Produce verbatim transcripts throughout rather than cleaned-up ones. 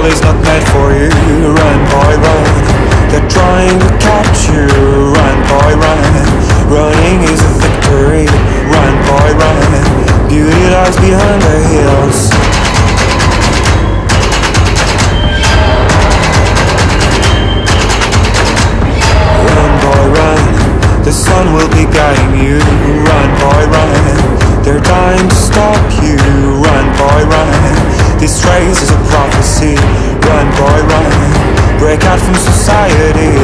world is not meant for you. Run, boy, run. They're trying to catch you. Run, boy, run. Running is a victory. Run, boy, run. Beauty lies behind the hills. Run, boy, run. The sun will be guiding you. Run, boy, run. They're dying to stop you. Run, boy, run. This race is a prophecy. Run, boy, run. Break out from society.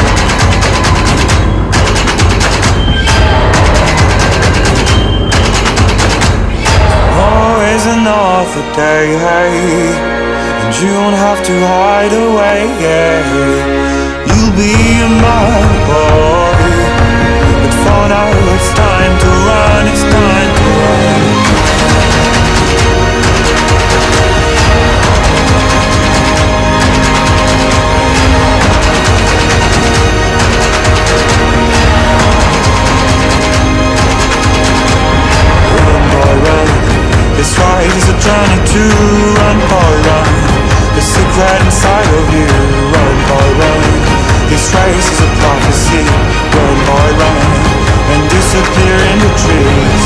Always another day, hey, and you won't have to hide away, yeah. You'll be a man, boy, but for now it's time to run, it's time to run. This ride is a journey to run, boy, run. The secret inside of you, run, boy, run. This race is a prophecy, run, boy, run. And disappear in the trees.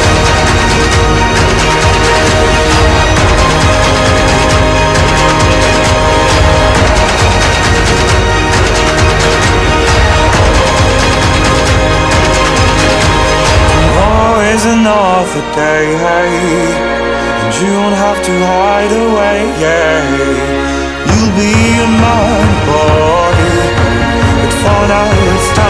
Always another day, hey, and you won't have to hide away, yeah. You'll be a man, boy, but for now it's time.